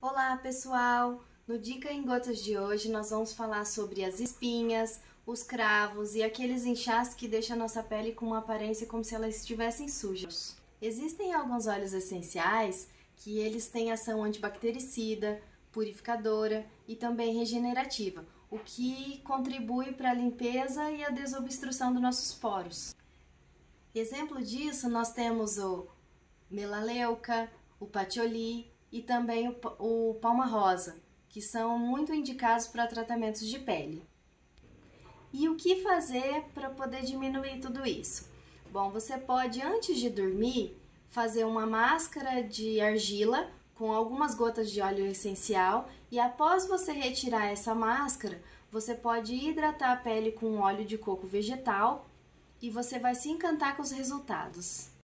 Olá pessoal! No Dica em Gotas de hoje nós vamos falar sobre as espinhas, os cravos e aqueles inchaços que deixam a nossa pele com uma aparência como se elas estivessem sujas. Existem alguns óleos essenciais que eles têm ação antibactericida, purificadora e também regenerativa, o que contribui para a limpeza e a desobstrução dos nossos poros. Exemplo disso nós temos o melaleuca, o patchouli e também o palma rosa, que são muito indicados para tratamentos de pele. E o que fazer para poder diminuir tudo isso? Bom, você pode, antes de dormir, fazer uma máscara de argila com algumas gotas de óleo essencial e após você retirar essa máscara, você pode hidratar a pele com óleo de coco vegetal e você vai se encantar com os resultados.